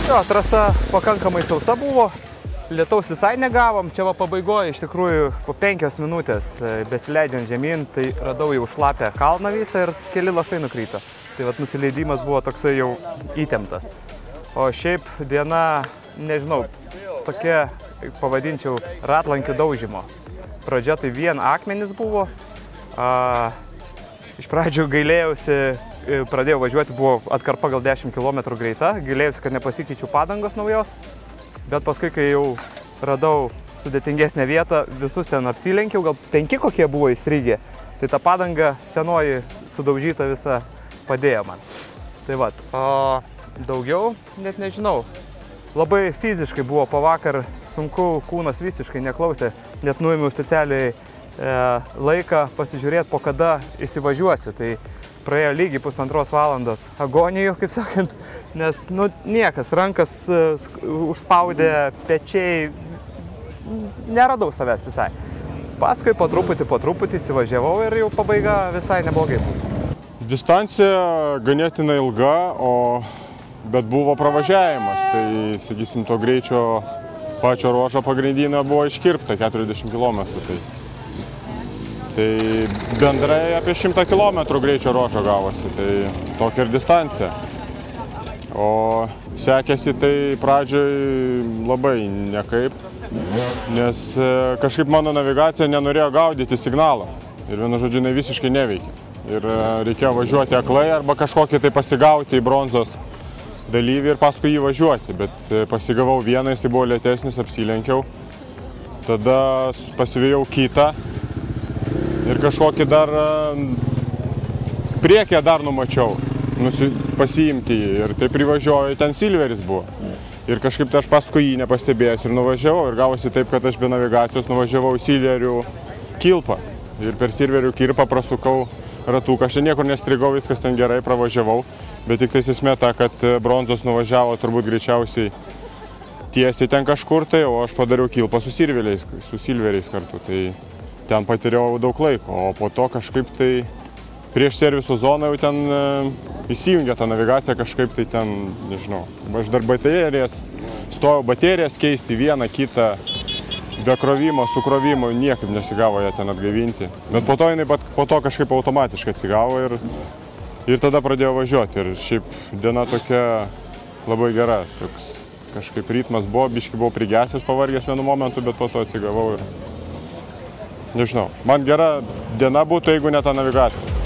Jo, trasa pakankamai sausa buvo, lietaus visai negavom, čia va pabaigoje iš tikrųjų po 5 minutės besileidžiant žemyn, tai radau jau šlapę kalną visą ir keli lašai nukrito. Tai va nusileidimas buvo toksai jau įtemptas. O šiaip diena, nežinau, tokia, pavadinčiau, ratlankių daužymo. Pradžia tai vien akmenys buvo. Iš pradžių gailėjausi, pradėjau važiuoti, buvo atkarpa gal 10 km greita, gailėjausi, kad nepasikeičiau padangos naujos. Bet paskui, kai jau radau sudėtingesnę vietą, visus ten apsilenkiau, gal 5 kokie buvo įstrigę. Tai ta padanga senoji sudaužyta visa padėjo man. Tai va, o daugiau net nežinau. Labai fiziškai buvo pavakar, sunku, kūnas visiškai neklausė, net nuėmiau specialiai laiką pasižiūrėti, po kada įsivažiuosiu. Tai praėjo lygiai 1,5 valandos agonijų, kaip sakant, nes nu, niekas, rankas užspaudė, pečiai, neradau savęs visai. Paskui po truputį įsivažiavau ir jau pabaiga visai neblogai buvo. Distancija ganėtinai ilga, bet buvo pravažiavimas, tai, sakysim, to greičio pačio ruožo pagrindinio buvo iškirpta 40 km. Tai bendrai apie 100 km greičio ruožo gavosi, tai tokia ir distancija. O sekėsi tai pradžioj labai nekaip, nes kažkaip mano navigacija nenorėjo gaudyti signalo ir vienu žodžiu jinai visiškai neveikia. Ir reikėjo važiuoti aklai arba kažkokį tai pasigauti į bronzos dalyvį ir paskui jį važiuoti, bet pasigavau vieną, jis tai buvo lėtesnis, apsilenkiau. Tada pasivėjau kitą ir kažkokį dar priekyje dar numačiau, pasiimti jį ir tai privažiuoju, ten Silveris buvo. Ir kažkaip tai aš paskui jį nepastebėjęs ir nuvažiavau ir gavosi taip, kad aš be navigacijos nuvažiavau į Silverių kilpą. Ir per Silverių kilpą prasukau ratuką, aš niekur nestrigau, viskas ten gerai, pravažiavau. Bet tik tais esmė ta, kad bronzos nuvažiavo turbūt greičiausiai tiesiai ten kažkur tai, o aš padariau kilpą su Silveriais kartu, tai ten patyriau daug laiko, o po to kažkaip tai prieš serviso zoną jau ten įsijungia ta navigacija kažkaip tai ten, nežinau, aš dar stojau baterijas keisti vieną, kitą, be krovimo, su krovimu, niekaip nesigavo ją ten atgaivinti, bet po to jinai po to kažkaip automatiškai atsigavo ir tada pradėjau važiuoti ir šiaip diena tokia labai gera, toks kažkaip ritmas buvo, biškai buvau prigesęs, pavargęs vienu momentu, bet po to atsigavau ir nežinau, man gera diena būtų, jeigu ne ta navigacija.